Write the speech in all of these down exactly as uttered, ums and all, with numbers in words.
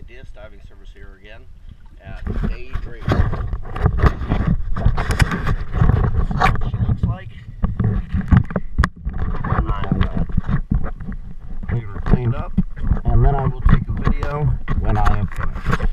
disc diving service here again at Daydreamer. This is what she looks like. And I'm uh, get her cleaned up, and then I will take a video when I have finished.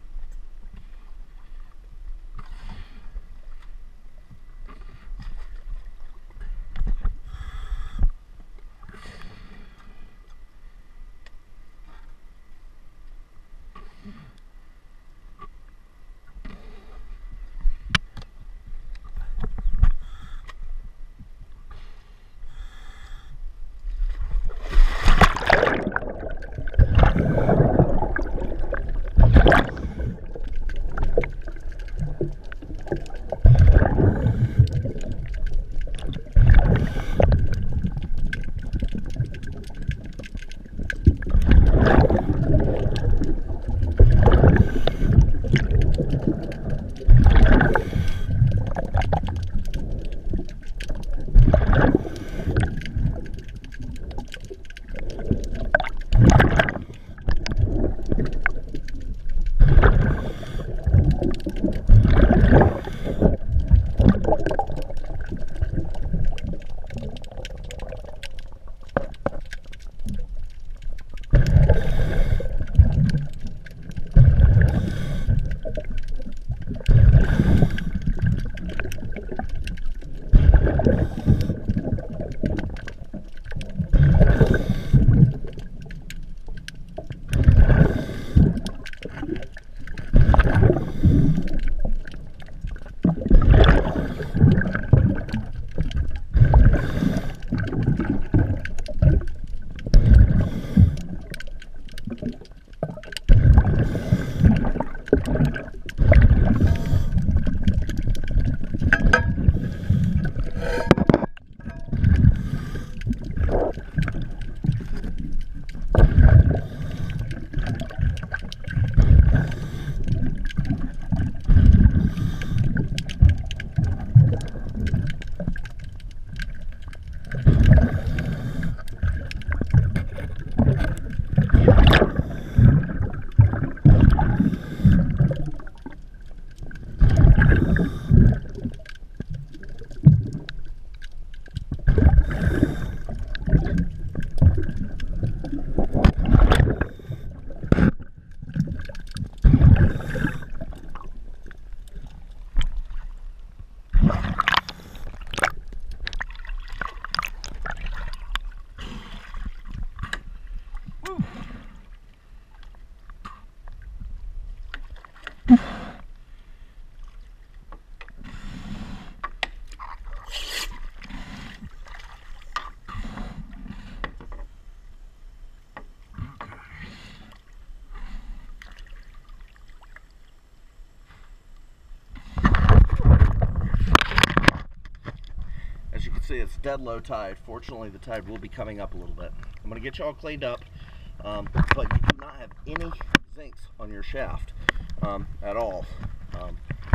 As you can see, it's dead low tide. Fortunately, the tide will be coming up a little bit. I'm going to get you all cleaned up, um, but you do not have any zincs on your shaft um, at all. Um,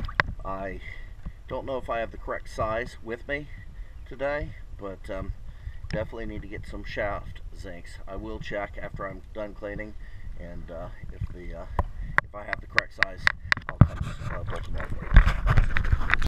I don't know if I have the correct size with me today, but um, definitely need to get some shaft zincs. I will check after I'm done cleaning, and uh, if the uh, if I have the correct size, I'll come uh, put them on for you.